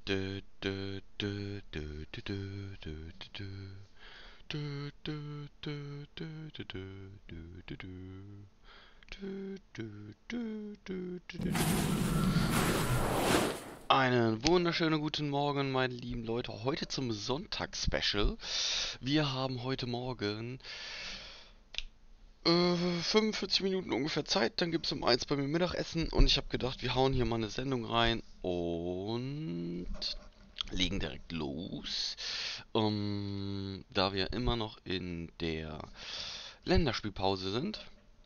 Dö, dö, dö, dö, dö, dö, dö, dö, dö, dö, dö, dö, dö, dö, dö, dö, dö. Dö, dö, dö, dö, dö, dö, Einen wunderschönen guten Morgen, meine lieben Leute. Heute zum Sonntagsspecial. Wir haben heute Morgen 45 Minuten ungefähr Zeit. Dann gibt es um eins bei mir Mittagessen. Und ich habe gedacht, wir hauen hier mal eine Sendung rein und legen direkt los. Da wir immer noch in der Länderspielpause sind.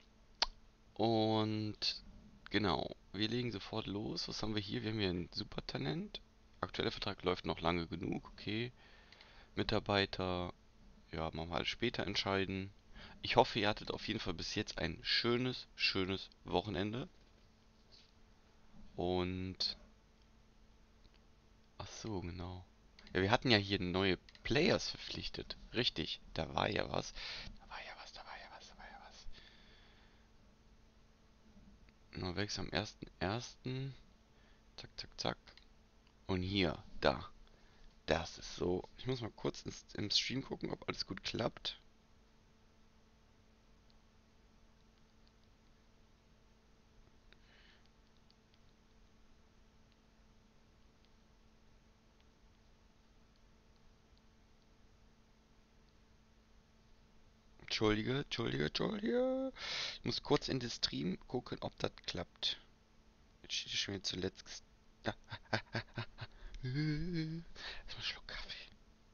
Und genau, wir legen sofort los. Was haben wir hier? Wir haben hier ein Supertalent. Aktueller Vertrag läuft noch lange genug, okay. Mitarbeiter, ja, machen wir alles später entscheiden. Ich hoffe, ihr hattet auf jeden Fall bis jetzt ein schönes Wochenende. Und, ach so, genau. Ja, wir hatten ja hier neue Players verpflichtet. Richtig, da war ja was. Da war ja was. Nur Wechsel am 1.1. Zack. Und hier, da. Das ist so. Ich muss mal kurz im Stream gucken, ob alles gut klappt. Entschuldige. Ich muss kurz in den Stream gucken, ob das klappt. Jetzt steht schon wieder zuletzt. Ah, erstmal einen Schluck Kaffee.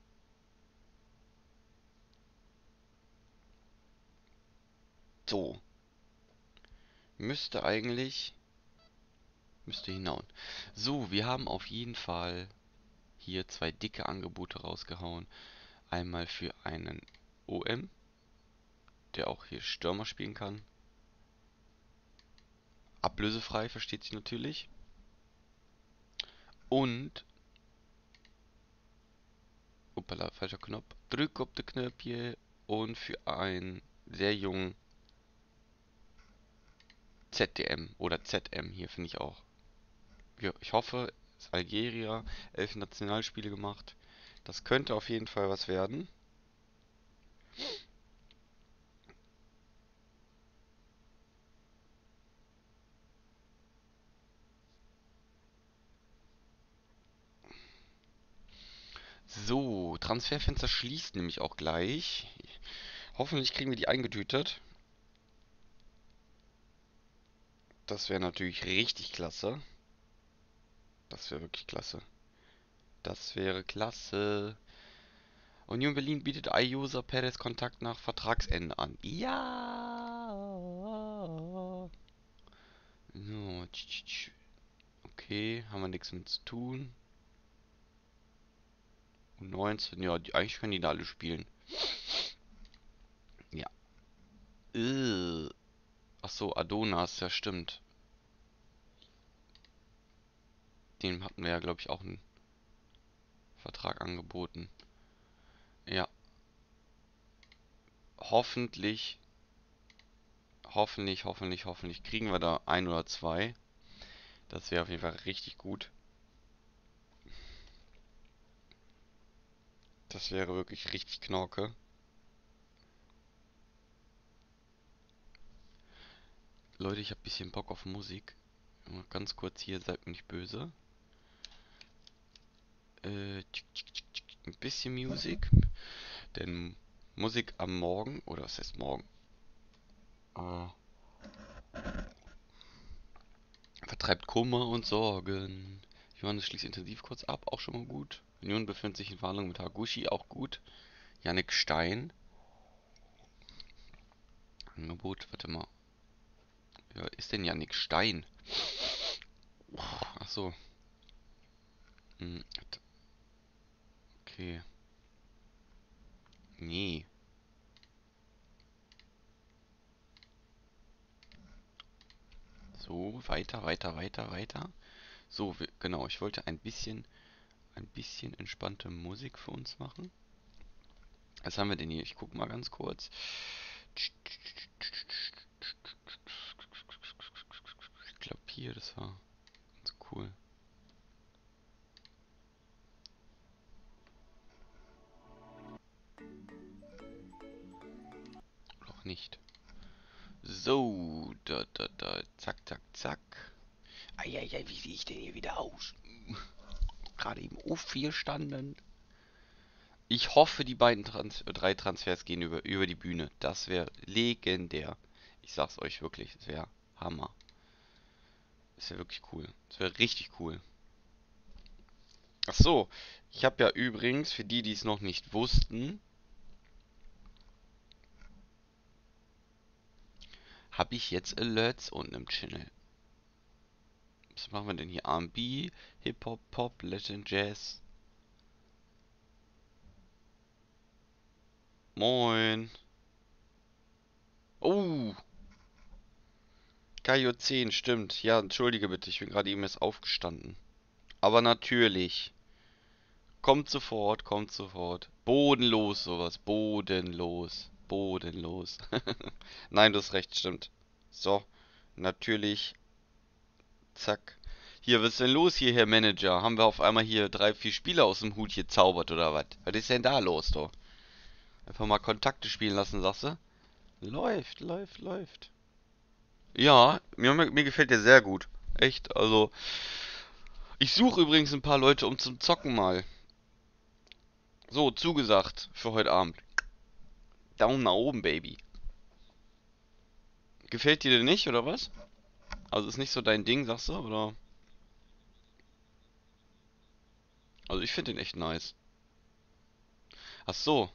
So. Müsste eigentlich. Müsste hinhauen. So, wir haben auf jeden Fall hier zwei dicke Angebote rausgehauen. Einmal für einen OM, der auch hier Stürmer spielen kann. Ablösefrei, versteht sich natürlich. Und Uppala, falscher Knopf. Drück auf den Knöpfchen und für einen sehr jungen ZDM oder ZM hier finde ich auch. Ja, ich hoffe, es ist Algerier, 11 Nationalspiele gemacht. Das könnte auf jeden Fall was werden. So, Transferfenster schließt nämlich auch gleich. Hoffentlich kriegen wir die eingetütet. Das wäre natürlich richtig klasse. Das wäre wirklich klasse. Das wäre klasse. Union Berlin bietet iUser Perez Kontakt nach Vertragsende an. Ja. So, okay, haben wir nichts mit zu tun. Und 19, ja, eigentlich können die da alle spielen. Ja. Ach so, Adonas, ja stimmt. Dem hatten wir ja, glaube ich, auch einen Vertrag angeboten. Ja, hoffentlich, hoffentlich kriegen wir da ein oder zwei. Das wäre auf jeden Fall richtig gut. Das wäre wirklich richtig Knorke. Leute, ich habe ein bisschen Bock auf Musik. Mal ganz kurz hier, seid mir nicht böse. Ein bisschen Musik. Denn Musik am Morgen, oder was heißt morgen? Äh, Vertreibt Kummer und Sorgen. Johannes schließt intensiv kurz ab, auch schon mal gut. Union befindet sich in Verhandlungen mit Hagushi, auch gut. Yannick Stein. Angebot, warte mal. Wer ist denn Yannick Stein? Ach so. Hm, okay. Nee. So, weiter. So, genau, ich wollte ein bisschen entspannte Musik für uns machen. Was haben wir denn hier? Ich guck mal ganz kurz. Ich glaube hier, das war ganz cool. So, zack, zack, zack. Eieiei, wie sehe ich denn hier wieder aus? Gerade eben U4 standen. Ich hoffe, die beiden drei Transfers gehen über die Bühne. Das wäre legendär. Ich sag's euch wirklich, das wäre Hammer. Das wäre wirklich cool. Das wäre richtig cool. Ach so, ich habe ja übrigens, für die, die es noch nicht wussten, habe ich jetzt Alerts unten im Channel. Was machen wir denn hier? R&B, Hip-Hop, Pop, Latin, Jazz. Moin. Oh, KJ10, stimmt. Ja, entschuldige bitte, ich bin gerade eben erst aufgestanden. Aber natürlich. Kommt sofort, kommt sofort. Bodenlos sowas. Bodenlos. Bodenlos. Nein, du hast recht, stimmt. So, natürlich. Zack. Hier, was ist denn los hier, Herr Manager? Haben wir auf einmal hier 3, 4 Spieler aus dem Hut gezaubert oder was? Was ist denn da los, doch? Einfach mal Kontakte spielen lassen, sagst du? Läuft, läuft, läuft. Ja, mir gefällt der sehr gut. Echt, also. Ich suche übrigens ein paar Leute um zum Zocken mal. So, zugesagt für heute Abend. Daumen nach oben, Baby. Gefällt dir denn nicht, oder was? Also ist nicht so dein Ding, sagst du, oder? Also ich finde den echt nice. Ach so.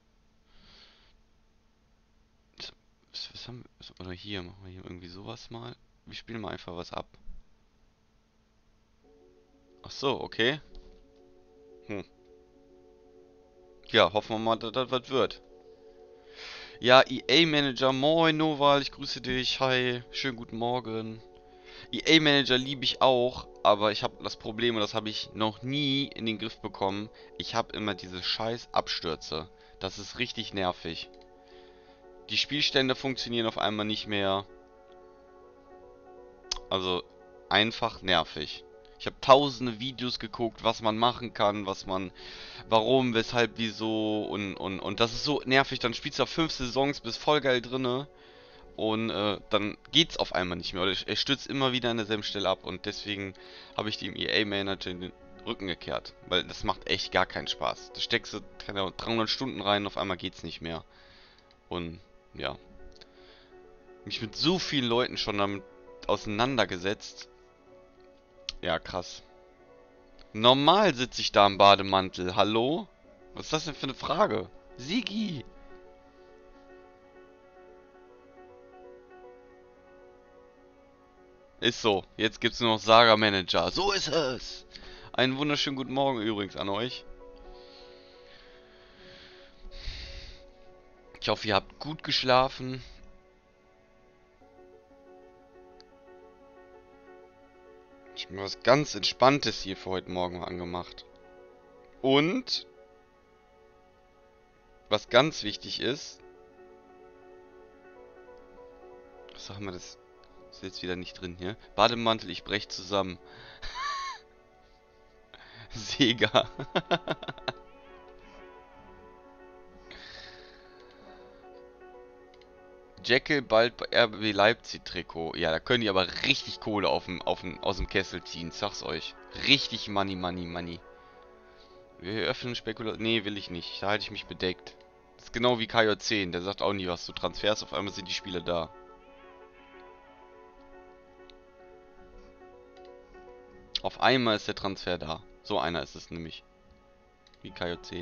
Was haben wir? Oder hier, machen wir hier irgendwie sowas mal. Wir spielen mal einfach was ab. Ach so, okay. Hm. Ja, hoffen wir mal, dass das was wird. Ja, EA-Manager, moin Noval, ich grüße dich, hi, schönen guten Morgen. EA-Manager liebe ich auch, aber ich habe das Problem, und das habe ich noch nie in den Griff bekommen. Ich habe immer diese scheiß Abstürze. Das ist richtig nervig. Die Spielstände funktionieren auf einmal nicht mehr. Also einfach nervig. Ich habe tausende Videos geguckt, was man machen kann, warum, weshalb, wieso und das ist so nervig. Dann spielst du auf 5 Saisons, bist voll geil drinne und dann geht's auf einmal nicht mehr. Oder er stürzt immer wieder an derselben Stelle ab und deswegen habe ich dem EA-Manager in den Rücken gekehrt. Weil das macht echt gar keinen Spaß. Da steckst du, keine Ahnung, 300 Stunden rein und auf einmal geht's nicht mehr. Und ja, mich mit so vielen Leuten schon damit auseinandergesetzt. Ja, krass. Normal sitze ich da im Bademantel. Hallo? Was ist das denn für eine Frage? Sigi! Ist so. Jetzt gibt's nur noch Saga Manager. So ist es! Einen wunderschönen guten Morgen übrigens an euch. Ich hoffe, ihr habt gut geschlafen. Ich habe mir was ganz Entspanntes hier für heute Morgen angemacht. Und, was ganz wichtig ist, was haben wir das? Ist jetzt wieder nicht drin hier. Bademantel, ich brech zusammen. Sega. Jekyll bald bei RB Leipzig Trikot. Ja, da können die aber richtig Kohle aus dem Kessel ziehen. Sag's euch. Richtig Money, Money, Money. Wir öffnen Spekulation. Nee, will ich nicht. Da halte ich mich bedeckt. Das ist genau wie KJ10. Der sagt auch nie was zu Transfers. Auf einmal sind die Spieler da. Auf einmal ist der Transfer da. So einer ist es nämlich. Wie KJ10.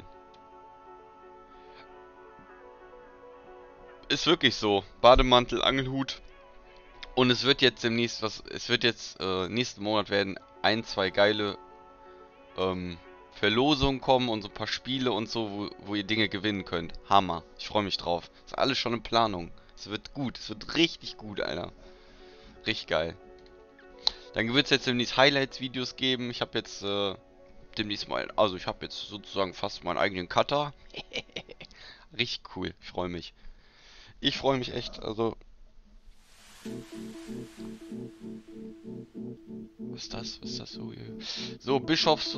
Ist wirklich so. Bademantel, Angelhut. Und es wird jetzt demnächst was. Es wird jetzt nächsten Monat werden 1, 2 geile Verlosungen kommen und so ein paar Spiele und so, wo ihr Dinge gewinnen könnt. Hammer. Ich freue mich drauf. Ist alles schon in Planung. Es wird gut. Es wird richtig gut, Alter. Richtig geil. Dann wird es jetzt demnächst Highlights-Videos geben. Ich habe jetzt demnächst mal. Also, ich habe jetzt sozusagen fast meinen eigenen Cutter. Richtig cool. Ich freue mich. Ich freue mich echt. Also, Was ist das? Was ist das so hier? So, Bischofs...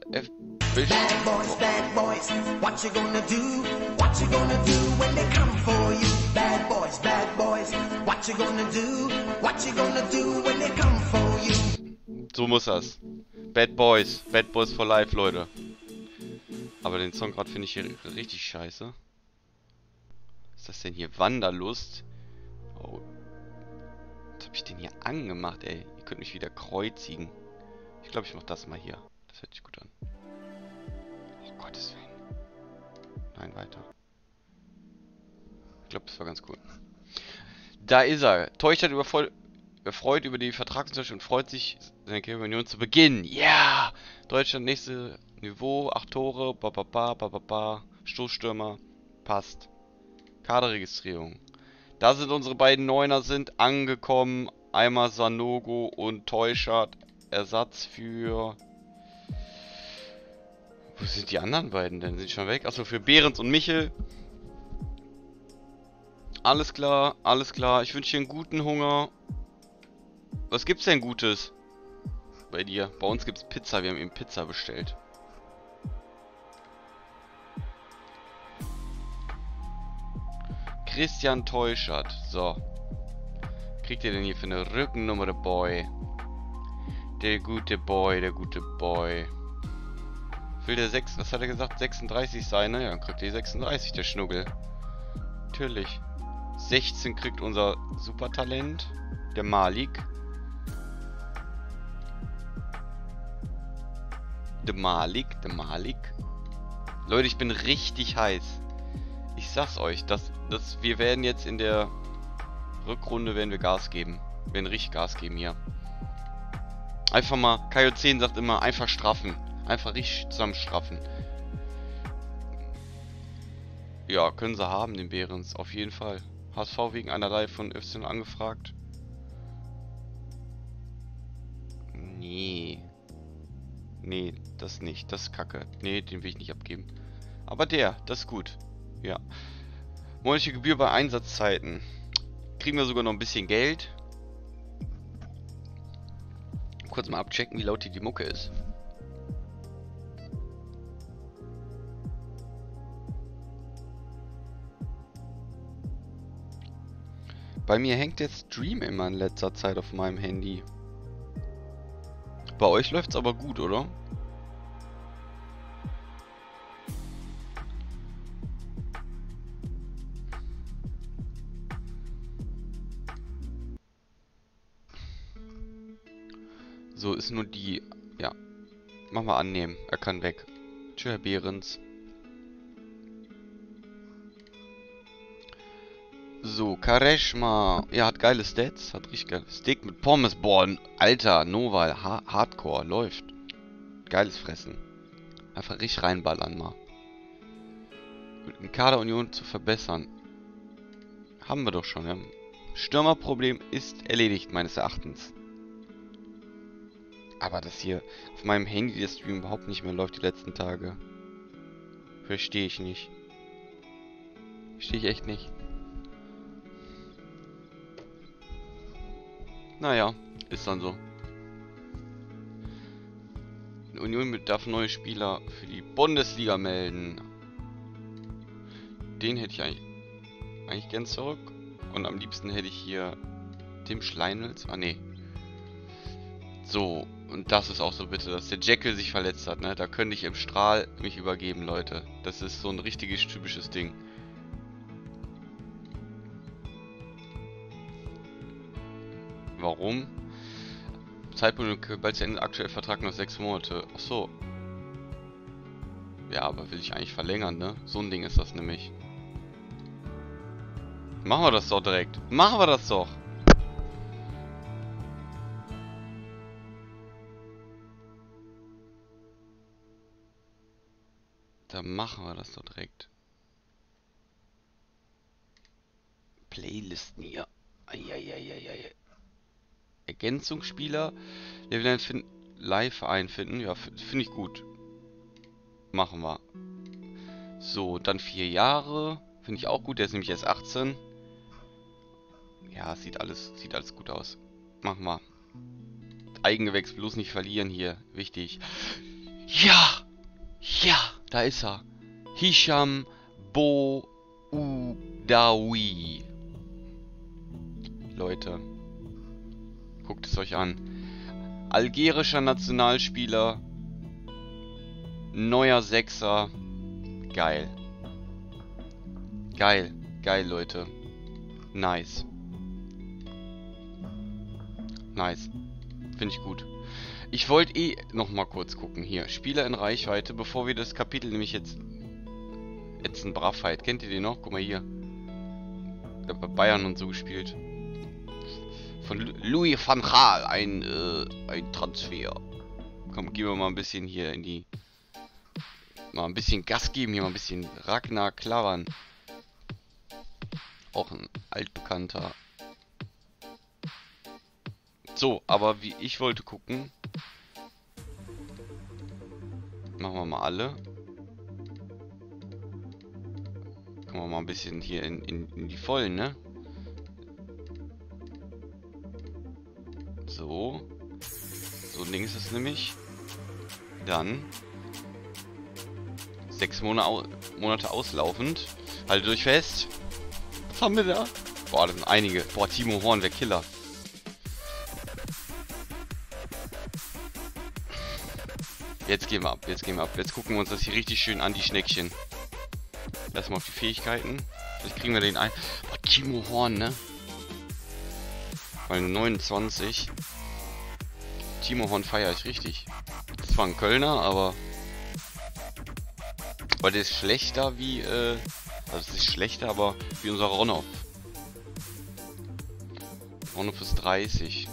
Bad boys, what you gonna do? What you gonna do when they come for you? Bad boys, what you gonna do? What you gonna do when they come for you? So muss das. Bad Boys for life, Leute. Aber den Song gerade finde ich hier richtig scheiße. Was ist das denn hier? Wanderlust? Oh. Was habe ich denn hier angemacht, ey? Ihr könnt mich wieder kreuzigen. Ich glaube, ich mache das mal hier. Das hört sich gut an. Oh, Gottes Willen. Nein, weiter. Ich glaube, das war ganz cool. Da ist er. Teuchert erfreut über die Vertragsunterschrift und freut sich, seine Union zu beginnen. Ja! Yeah! Deutschland, nächste Niveau, 8 Tore, Stoßstürmer, passt. Kaderregistrierung. Da sind unsere beiden Neuner sind angekommen. Einmal Sanogo und Teuchert. Ersatz für... Wo sind die anderen beiden denn? Sind die schon weg? Achso, für Behrens und Michel. Alles klar, alles klar. Ich wünsche dir einen guten Hunger. Was gibt's denn Gutes bei dir? Bei uns gibt's Pizza. Wir haben eben Pizza bestellt. Christian Teuchert. So. Kriegt ihr denn hier für eine Rückennummer, der Boy? Der gute Boy, der gute Boy. Will der 6, was hat er gesagt? 36 sein, ne? Ja, dann kriegt ihr 36, der Schnuggel. Natürlich. 16 kriegt unser Supertalent. Der Malik. Der Malik. Leute, ich bin richtig heiß. Ich sag's euch, wir werden jetzt in der Rückrunde werden wir Gas geben. Wir werden richtig Gas geben hier. Einfach mal, KJ10 sagt immer, einfach straffen. Einfach richtig zusammenstraffen. Ja, können sie haben, den Behrens, auf jeden Fall. HSV wegen einer Reihe von FC angefragt. Nee. Nee, das nicht. Das ist Kacke. Nee, den will ich nicht abgeben. Aber das ist gut. Ja. Monatliche Gebühr bei Einsatzzeiten. Kriegen wir sogar noch ein bisschen Geld. Kurz mal abchecken, wie laut die Mucke ist. Bei mir hängt der Stream immer in letzter Zeit auf meinem Handy. Bei euch läuft's aber gut, oder? So, ist nur die... Ja. Mach mal annehmen. Er kann weg. Tschö, Herr Behrens. So, Kareshma. Ja, hat geile Stats. Hat richtig geile Steak mit Pommes. Boah, Alter, Noval. Hardcore. Läuft. Geiles Fressen. Einfach richtig reinballern mal. Die Kaderunion zu verbessern. Haben wir doch schon, ja. Stürmerproblem ist erledigt, meines Erachtens. Aber dass hier auf meinem Handy der Stream überhaupt nicht mehr läuft die letzten Tage. Verstehe ich nicht. Verstehe ich echt nicht. Naja, ist dann so. Die Union darf neue Spieler für die Bundesliga melden. Den hätte ich eigentlich gern zurück. Und am liebsten hätte ich hier Tim Schleinels. Ah, nee. So, und das ist auch so bitte, dass der Jekyll sich verletzt hat, ne? Da könnte ich im Strahl mich übergeben, Leute. Das ist so ein richtiges, typisches Ding. Warum? Zeitpunkt bald zu Ende, aktuell Vertrag noch 6 Monate. Ach so. Ja, aber will ich eigentlich verlängern, ne? So ein Ding ist das nämlich. Machen wir das doch direkt. Machen wir das doch. Dann machen wir das doch direkt. Playlisten hier. Eieieiei. Ergänzungsspieler. Level live einfinden. Ja, finde ich gut. Machen wir. So, dann 4 Jahre. Finde ich auch gut. Der ist nämlich erst 18. Ja, sieht alles gut aus. Machen wir. Eigengewächs bloß nicht verlieren hier. Wichtig. Ja! Ja! Da ist er. Hisham Boudaoui. Leute. Guckt es euch an. Algerischer Nationalspieler. Neuer Sechser. Geil. Geil. Geil, Leute. Nice. Nice. Finde ich gut. Ich wollte noch mal kurz gucken. Hier. Spieler in Reichweite. Bevor wir das Kapitel nämlich jetzt ein Bravheit. Kennt ihr den noch? Guck mal hier. Der hat bei Bayern und so gespielt. Von Louis van Gaal. Ein Transfer. Komm, gehen wir mal ein bisschen hier in die... Mal ein bisschen Gas geben. Hier mal ein bisschen Ragnar Klavan. Auch ein altbekannter. So, aber wie ich wollte gucken. Machen wir mal alle. Kommen wir mal ein bisschen hier in die Vollen, ne? So. So ein Ding ist es nämlich. Dann 6 Monate auslaufend. Haltet euch fest. Was haben wir da? Boah, das sind einige. Boah, Timo Horn, der Killer. Jetzt gehen wir ab, jetzt gehen wir ab. Jetzt gucken wir uns das hier richtig schön an, die Schneckchen. Lass mal auf die Fähigkeiten. Vielleicht kriegen wir den ein. Oh, Timo Horn, ne? Weil 29. Timo Horn feiere ich richtig. Das war ein Kölner, aber... Weil der ist schlechter wie, also es ist schlechter, aber wie unser Ronhoff. Ronhoff ist 30.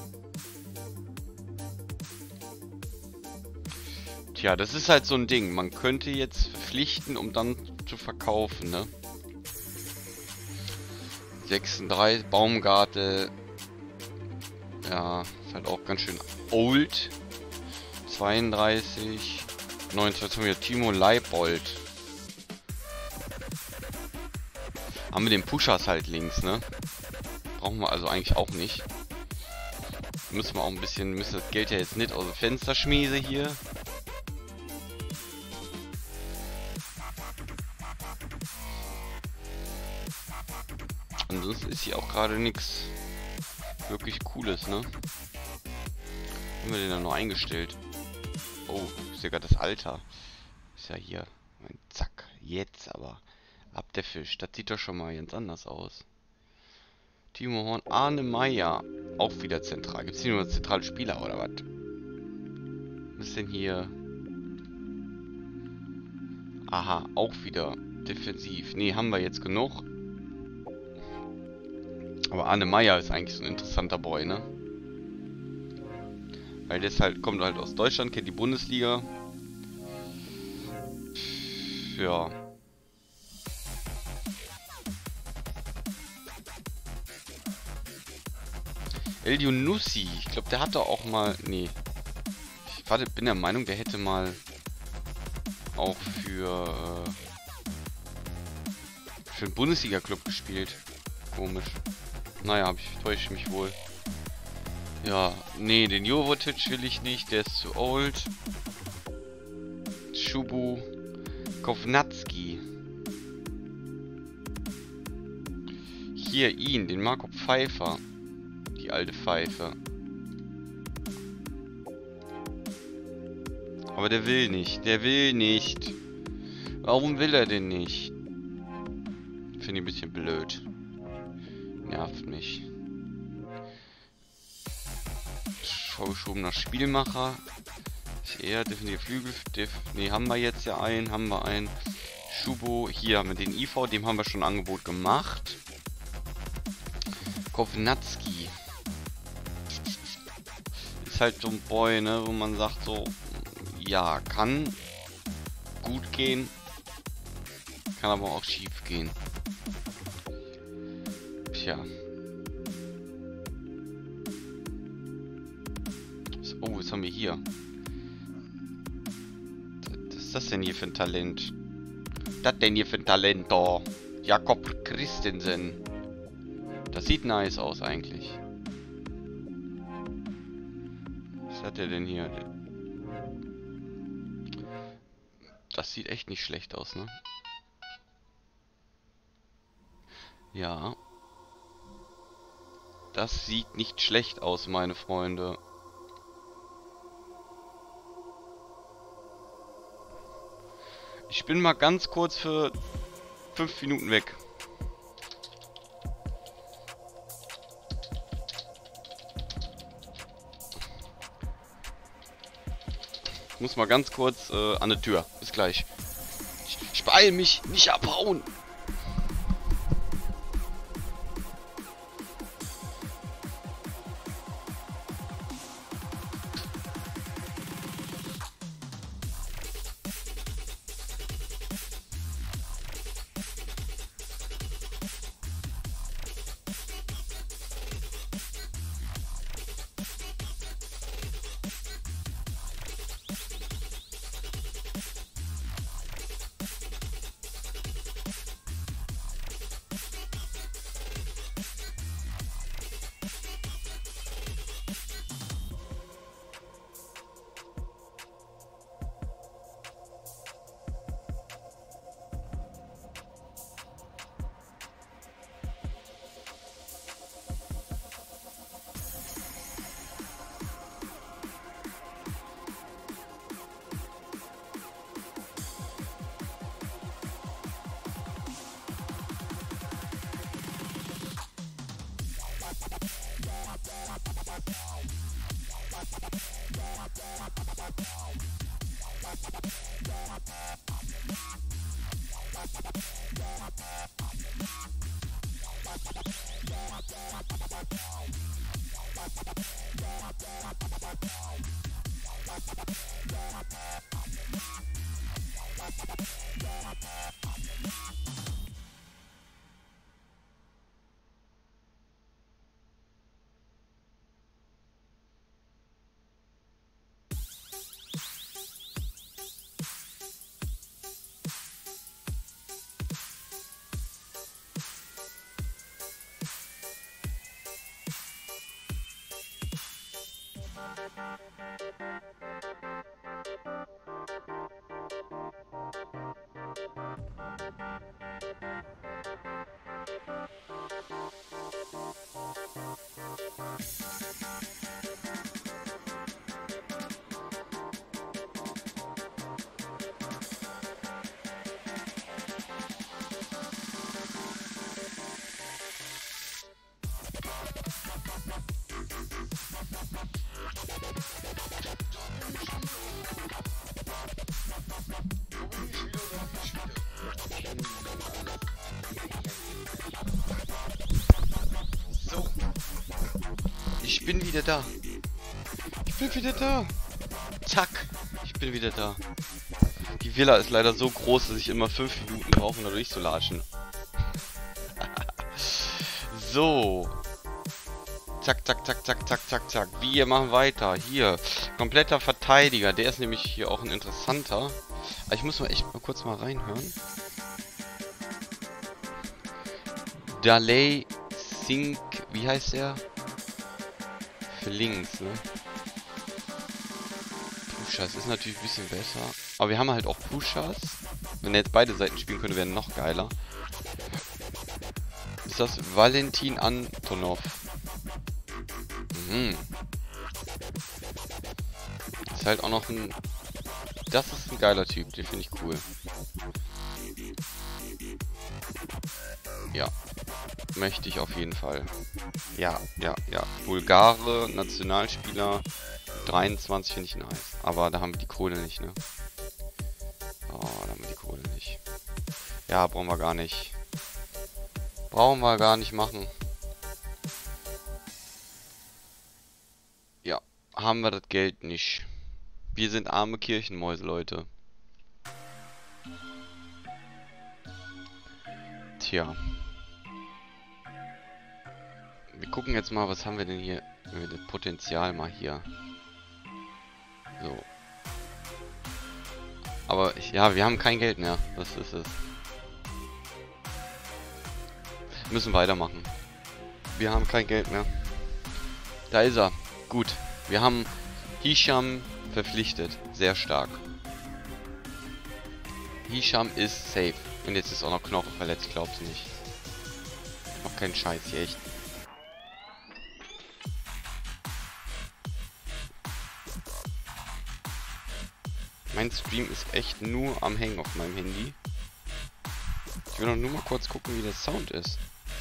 Tja, das ist halt so ein Ding. Man könnte jetzt verpflichten, um dann zu verkaufen, ne? 36, Baumgartel. Ja, ist halt auch ganz schön old. 32. 29 haben wir Timo Leibold. Haben wir den Pushers halt links, ne? Brauchen wir also eigentlich auch nicht. Müssen wir auch ein bisschen, müssen das Geld ja jetzt nicht aus dem Fenster schmiese hier. Ansonsten ist hier auch gerade nichts wirklich Cooles, ne? Haben wir den dann noch eingestellt? Oh, ist ja gerade das Alter. Ist ja hier. Zack, jetzt aber. Ab der Fisch. Das sieht doch schon mal ganz anders aus. Timo Horn, Arne Meyer. Auch wieder zentral. Gibt es hier nur zentrale Spieler oder was? Was ist denn hier? Aha, auch wieder defensiv. Ne, haben wir jetzt genug. Aber Arne Meyer ist eigentlich so ein interessanter Boy, ne? Weil der ist halt, kommt halt aus Deutschland, kennt die Bundesliga. Ja. El Yunusi, ich glaube, der hatte auch mal... Nee. Ich bin der Meinung, der hätte mal auch für einen Bundesliga-Club gespielt. Komisch. Naja, täusche ich mich wohl. Ja, nee, den Jovotic will ich nicht, der ist zu old. Schubu. Kovnatski. Hier, ihn, den Marco Pfeiffer. Die alte Pfeife. Aber der will nicht. Der will nicht. Warum will er denn nicht? Finde ich ein bisschen blöd. Nervt mich. Vorgeschobener Spielmacher. Ist eher definitiv Flügel. Ne, haben wir jetzt ja einen. Haben wir einen. Schubo. Hier haben wir den IV. Dem haben wir schon ein Angebot gemacht. Kovnatski. Ist halt so ein Boy, ne, wo man sagt so, ja, kann gut gehen, kann aber auch schief gehen. Tja. Oh, was haben wir hier? Was ist das denn hier für ein Talent? Was denn hier für ein Talent da? Jakob Christensen. Das sieht nice aus eigentlich. Was hat er denn hier? Das sieht echt nicht schlecht aus, ne? Ja. Das sieht nicht schlecht aus, meine Freunde. Ich bin mal ganz kurz für 5 Minuten weg. Ich muss mal ganz kurz an die Tür. Bis gleich. Ich beeil mich, nicht abhauen. Ich bin wieder da. Ich bin wieder da. Zack. Ich bin wieder da. Die Villa ist leider so groß, dass ich immer 5 Minuten brauche, um da durchzulatschen. So. Zack, zack, zack, zack, zack, zack, zack. Wir machen weiter. Hier. Kompletter Verteidiger. Der ist nämlich hier auch ein interessanter. Aber ich muss mal echt mal kurz mal reinhören. Daley Sink. Wie heißt der? Für links, ne? Pushers ist natürlich ein bisschen besser. Aber wir haben halt auch Pushers. Wenn er jetzt beide Seiten spielen könnte, wäre noch geiler. Ist das Valentin Antonov? Mhm. Ist halt auch noch ein... Das ist ein geiler Typ, den finde ich cool. Ja. Möchte ich auf jeden Fall. Ja, ja, ja. Bulgare, Nationalspieler, 23 finde ich nice. Aber da haben wir die Kohle nicht, ne? Oh, da haben wir die Kohle nicht. Ja, brauchen wir gar nicht. Brauchen wir gar nicht machen. Ja, haben wir das Geld nicht. Wir sind arme Kirchenmäuse, Leute. Tja. Wir gucken jetzt mal, was haben wir denn hier? Wenn wir das Potenzial mal hier. So. Aber, ja, wir haben kein Geld mehr. Das ist es. Wir müssen weitermachen. Wir haben kein Geld mehr. Da ist er. Gut. Wir haben Hisham verpflichtet. Sehr stark. Hisham ist safe. Und jetzt ist auch noch Knochen verletzt, glaubst du nicht. Noch kein Scheiß hier, echt. Mein Stream ist echt nur am Hängen auf meinem Handy. Ich will noch nur mal kurz gucken, wie der Sound ist.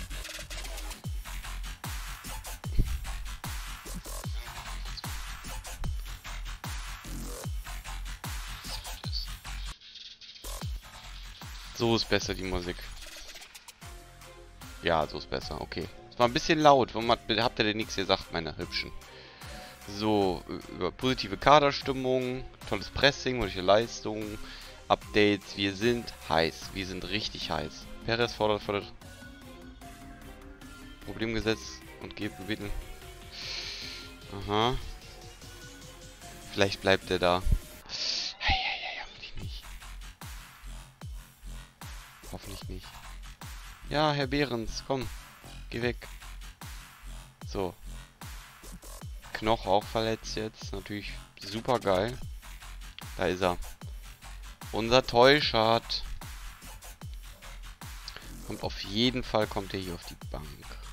So ist besser die Musik. Ja, so ist besser. Okay. Es war ein bisschen laut. Warum habt ihr denn nichts gesagt, meine Hübschen? So, über positive Kaderstimmung, tolles Pressing, gute Leistung, Updates. Wir sind heiß. Wir sind richtig heiß. Perez fordert Problemgesetz und gebeten. Aha. Vielleicht bleibt er da. Hoffentlich nicht. Hoffentlich nicht. Ja, Herr Behrens, komm. Geh weg. So. Knoch auch verletzt jetzt. Natürlich super geil. Da ist er. Unser Tollschat. Kommt auf jeden Fall, kommt er hier auf die Bank.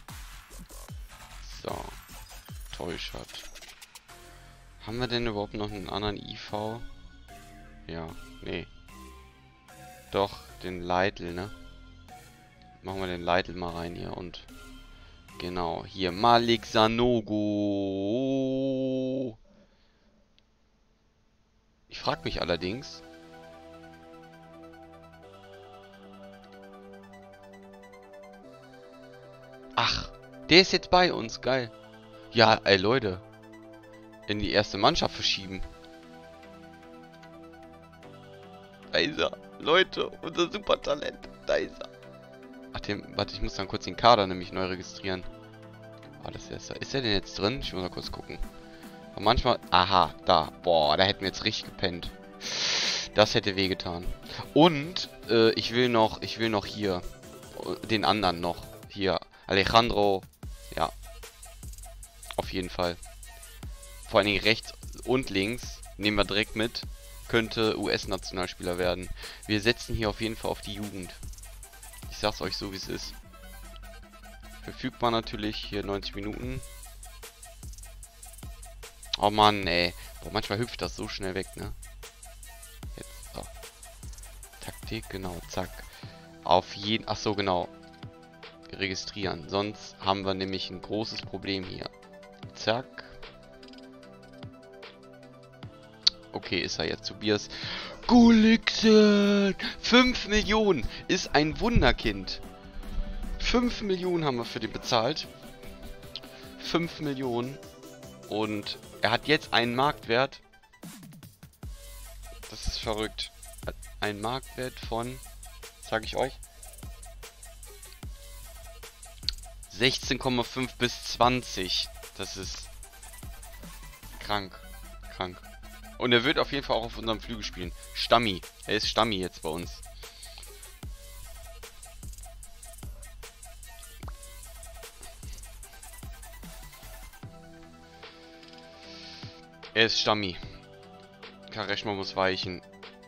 So. Tollschat. Haben wir denn überhaupt noch einen anderen IV? Ja, nee. Doch, den Leitl, ne? Machen wir den Leitl mal rein hier und... Genau, hier Malik Sanogo. Ich frage mich allerdings... Ach, der ist jetzt bei uns, geil. Ja, ey Leute. In die erste Mannschaft verschieben. Da ist er. Leute, unser Supertalent. Da ist er. Ach, warte, ich muss dann kurz den Kader nämlich neu registrieren. Ah, das ist er. Ist er denn jetzt drin? Ich muss mal kurz gucken. Aber manchmal... Aha, da. Boah, da hätten wir jetzt richtig gepennt. Das hätte wehgetan. Und, ich will noch hier... Den anderen noch. Hier. Alejandro. Ja. Auf jeden Fall. Vor allen Dingen rechts und links. Nehmen wir direkt mit. Könnte US-Nationalspieler werden. Wir setzen hier auf jeden Fall auf die Jugend. Ich sag's euch so, wie es ist. Verfügbar natürlich. Hier 90 Minuten. Oh Mann, ey. Boah, manchmal hüpft das so schnell weg, ne? Jetzt. So. Taktik, genau. Zack. Auf jeden... Ach so, genau. Registrieren. Sonst haben wir nämlich ein großes Problem hier. Zack. Okay, ist er jetzt. Tobias Gulliksen. 5 Millionen. Ist ein Wunderkind. 5 Millionen haben wir für den bezahlt. 5 Millionen. Und er hat jetzt einen Marktwert. Das ist verrückt. Ein Marktwert von, sage ich euch, 16,5 bis 20. Das ist krank. Krank. Und er wird auf jeden Fall auch auf unserem Flügel spielen. Stammi. Er ist Stammi jetzt bei uns. Er ist Stammi. Kareshma muss weichen.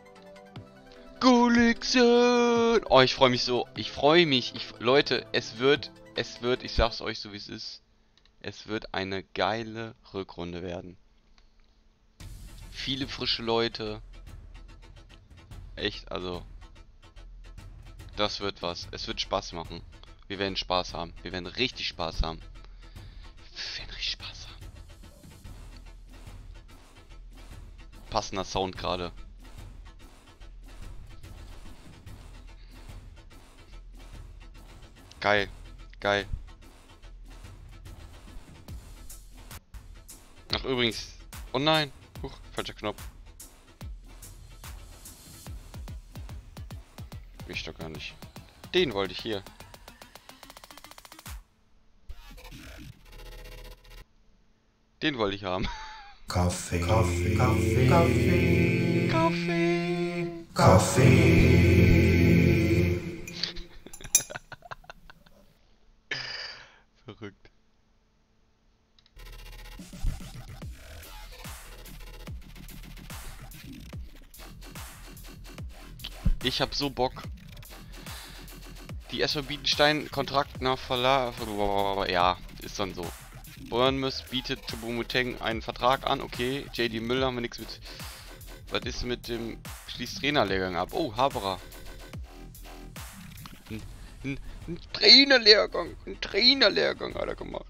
Gulliksen! Oh, ich freue mich so. Ich freue mich. Leute, es wird, ich sag's euch so wie es ist. Es wird eine geile Rückrunde werden. Viele frische Leute. Echt, also. Das wird was. Es wird Spaß machen. Wir werden Spaß haben. Wir werden richtig Spaß haben. Wir werden richtig Spaß haben. Passender Sound gerade. Geil. Geil. Ach, übrigens. Oh nein. Huch, falscher Knopf. Ich doch gar nicht. Den wollte ich hier. Den wollte ich haben. Kaffee, Kaffee, Kaffee, Kaffee, Kaffee. Kaffee. Verrückt. Ich hab so Bock. Die SV Biedenstein-Kontrakt nach Verlag... Ja, ist dann so. Bournemouth bietet Choupo-Moting einen Vertrag an. Okay, JD Müller haben wir nichts mit... Was ist mit dem... Schließt Trainerlehrgang ab. Oh, Haberer. Ein Trainerlehrgang. Ein Trainerlehrgang hat er gemacht.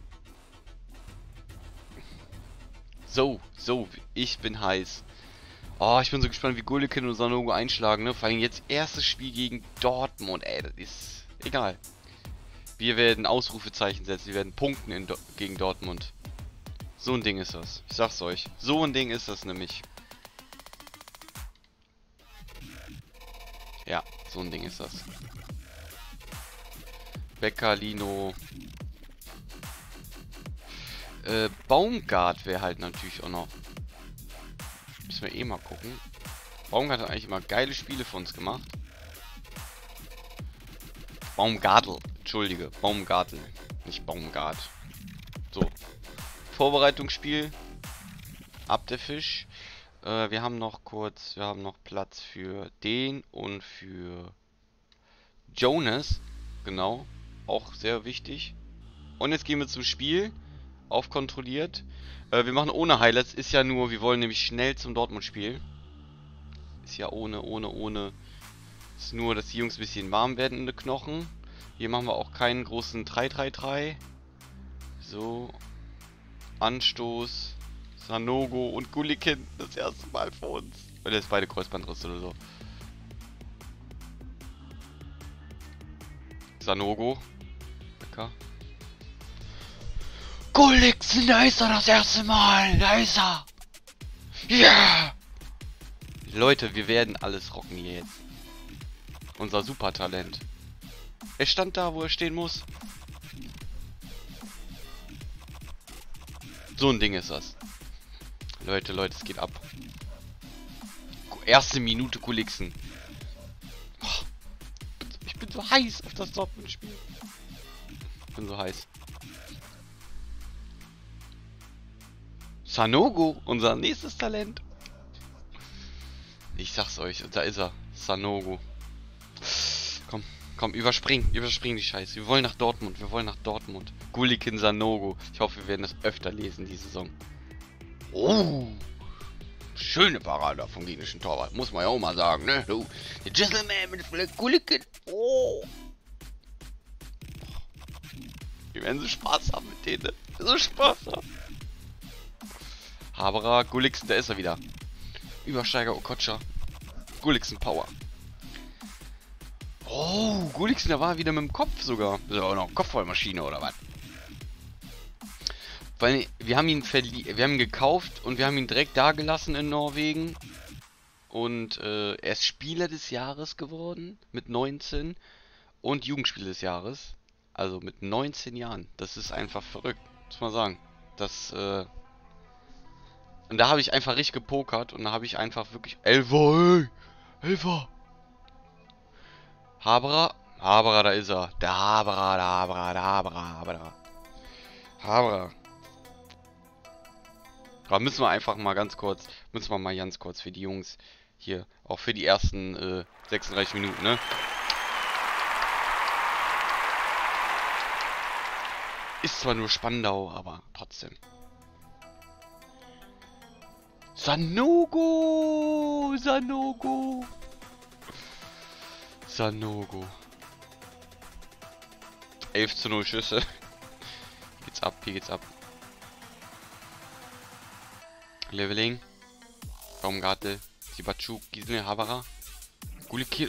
So, ich bin heiß. Oh, ich bin so gespannt, wie Gullikin und Sanogo einschlagen, ne? Vor allem jetzt erstes Spiel gegen Dortmund, ey, das ist egal. Wir werden Ausrufezeichen setzen, wir werden punkten gegen Dortmund. So ein Ding ist das. Ich sag's euch. So ein Ding ist das nämlich. Ja, so ein Ding ist das. Becker, Lino. Baumgart wäre halt natürlich auch noch. Müssen wir eh mal gucken. Baumgart hat eigentlich immer geile Spiele für uns gemacht. Baumgartel. Entschuldige. Baumgartel. Nicht Baumgart. So. Vorbereitungsspiel. Ab der Fisch. Wir haben noch Platz für den und für Jonas. Genau. Auch sehr wichtig. Und jetzt gehen wir zum Spiel. Auf kontrolliert. Wir machen ohne Highlights. Ist ja nur, wir wollen nämlich schnell zum Dortmund-Spiel. Ist ja ohne. Ist nur, dass die Jungs ein bisschen warm werden in den Knochen. Hier machen wir auch keinen großen 3-3-3. So. Anstoß. Sanogo und Gullikin. Das erste Mal für uns. Weil er ist beide Kreuzbandrisse oder so. Sanogo. Becker. Gulliksen, da ist er das erste Mal. Da ist er. Ja. Yeah. Leute, wir werden alles rocken hier jetzt. Unser Supertalent. Er stand da, wo er stehen muss. So ein Ding ist das. Leute, es geht ab. Erste Minute Gulliksen. Oh, ich bin so heiß auf das Dortmund-Spiel. Ich bin so heiß. Sanogo, unser nächstes Talent. Ich sag's euch, da ist er. Sanogo. Komm, überspringen die Scheiße. Wir wollen nach Dortmund, Gullikin, Sanogo. Ich hoffe, wir werden das öfter lesen, die Saison. Oh, schöne Parade vom gegnerischen Torwart. Muss man ja auch mal sagen, ne? Du, der Gentleman mit Gullikin. Oh. Wir werden so Spaß haben mit denen, ne? So Spaß haben. Haberer, Gulliksen, da ist er wieder. Übersteiger, Okocha. Gulliksen Power. Oh, Gulliksen, da war er wieder mit dem Kopf sogar. Das ist auch noch Kopfballmaschine oder was? Weil wir haben ihn gekauft und wir haben ihn direkt da gelassen in Norwegen. Und er ist Spieler des Jahres geworden mit 19 und Jugendspieler des Jahres. Also mit 19 Jahren. Das ist einfach verrückt, muss man sagen. Und da habe ich einfach richtig gepokert und da habe ich einfach wirklich... Elfer, ey! Elfer! Haberer, da ist er. Der Haberer. Da müssen wir einfach mal ganz kurz für die Jungs hier, auch für die ersten 36 Minuten, ne? Ist zwar nur Spandau, aber trotzdem. Sanogo! 11:0 Schüsse. Hier geht's ab. Leveling. Baumgartel. Sibachuk. Gisle Haberer. Gullikin.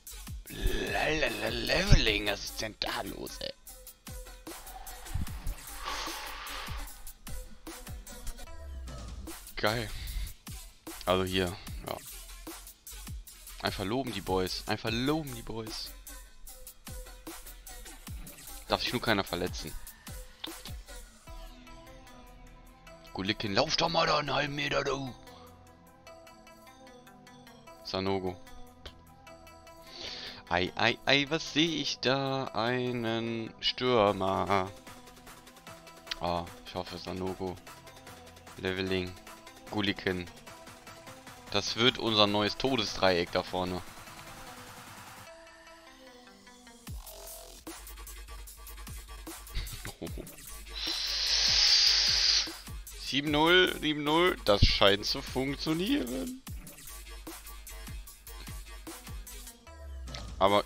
Leveling. Was ist denn da los, ey? Geil. Also hier, ja. Einfach loben die Boys. Darf sich nur keiner verletzen. Gullikin, lauf doch mal da einen halben Meter, du. Sanogo. Ei, was sehe ich da? Einen Stürmer. Ah, ich hoffe Sanogo. Leveling. Gullikin. Das wird unser neues Todesdreieck da vorne. 7-0, 7-0. Das scheint zu funktionieren. Aber...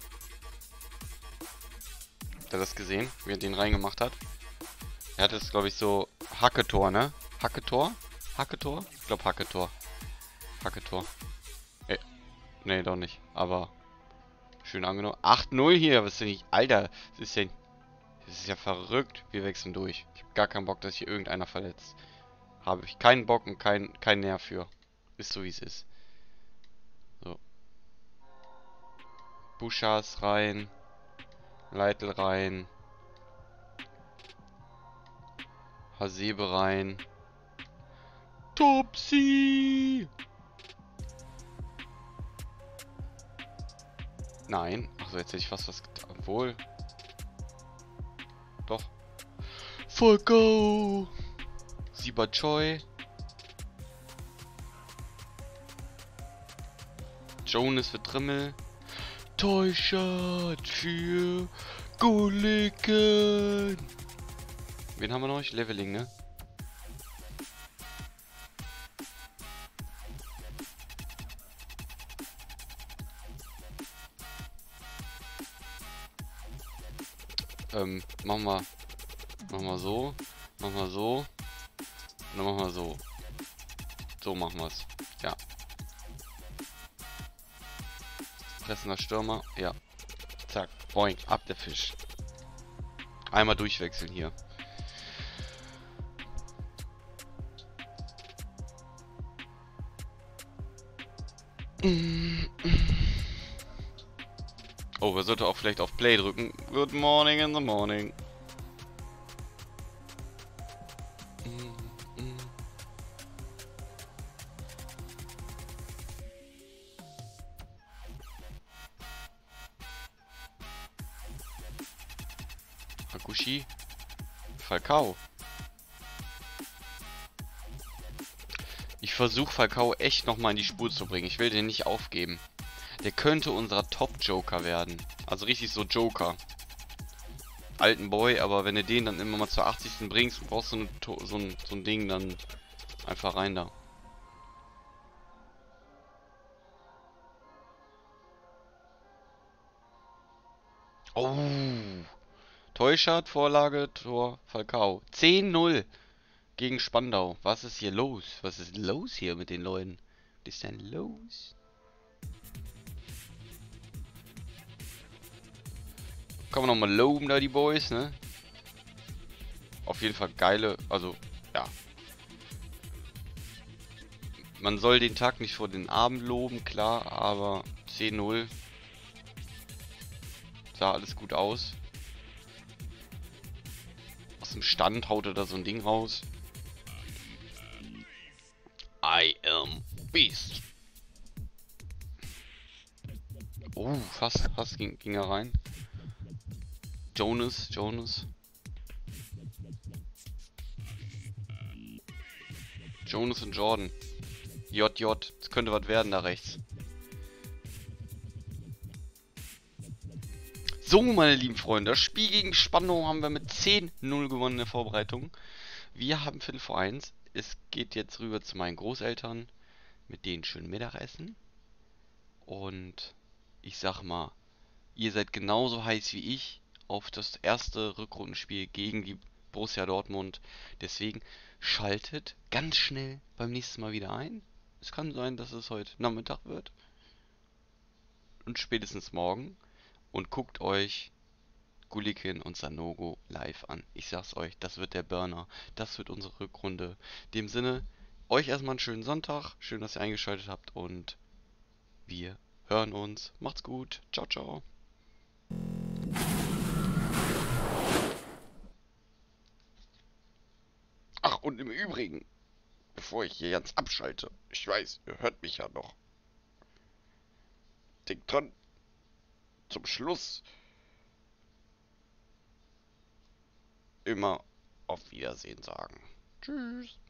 Habt ihr das gesehen, wie er den reingemacht hat? Er hat es, glaube ich, so... Hacketor, ne? Hacketor? Hacketor? Ich glaube Hacketor. Hacketor. Nee, doch nicht. Aber... Schön angenommen. 8-0 hier. Was ist denn nicht? Alter, das ist ja verrückt. Wir wechseln durch. Ich habe gar keinen Bock, dass hier irgendeiner verletzt. Habe ich keinen Bock und kein Nerv für. Ist so, wie es ist. So. Buschas rein. Leitl rein. Hasebe rein. Topsy! Nein. Achso, jetzt hätte ich fast was getan. Obwohl. Doch. Falcao! Siba Choi. Jonas für Trimmel. Toyshot für Guliken. Wen haben wir noch? Leveling, ne? Machen wir so. Machen wir so. Und dann machen wir so. So machen wir es. Ja. Fressender Stürmer. Ja. Zack. Boing. Ab der Fisch. Einmal durchwechseln hier. Oh, wir sollten auch vielleicht auf Play drücken. Good morning in the morning. Hakushi. Falcao. Ich versuche Falcao echt nochmal in die Spur zu bringen. Ich will den nicht aufgeben. Der könnte unser Top-Joker werden. Also richtig so Joker. Alten Boy, aber wenn du den dann immer mal zur 80. bringst, brauchst du so ein Ding dann einfach rein da. Oh. Toyshot, Vorlage, Tor, Falcao. 10-0 gegen Spandau. Was ist hier los? Was ist los hier mit den Leuten? Was ist denn los? Kann man nochmal loben da die Boys, ne? Auf jeden Fall geile, also, ja. Man soll den Tag nicht vor den Abend loben, klar, aber 10-0. Sah alles gut aus. Aus dem Stand haut er da so ein Ding raus. I am Beast. Oh, fast ging er rein. Jonas. Jonas und Jordan. JJ. Das könnte was werden da rechts. So, meine lieben Freunde. Das Spiel gegen Spandau haben wir mit 10-0 gewonnen in der Vorbereitung. Wir haben Viertel vor 1. Es geht jetzt rüber zu meinen Großeltern. Mit denen schön Mittagessen. Und ich sag mal, ihr seid genauso heiß wie ich auf das erste Rückrundenspiel gegen die Borussia Dortmund. Deswegen schaltet ganz schnell beim nächsten Mal wieder ein. Es kann sein, dass es heute Nachmittag wird. Und spätestens morgen. Und guckt euch Gulikin und Sanogo live an. Ich sag's euch, das wird der Burner. Das wird unsere Rückrunde. In dem Sinne, euch erstmal einen schönen Sonntag. Schön, dass ihr eingeschaltet habt. Und wir hören uns. Macht's gut. Ciao, ciao. Ach, und im Übrigen, bevor ich hier ganz abschalte, ich weiß, ihr hört mich ja noch. Denkt dran, zum Schluss immer auf Wiedersehen sagen. Tschüss.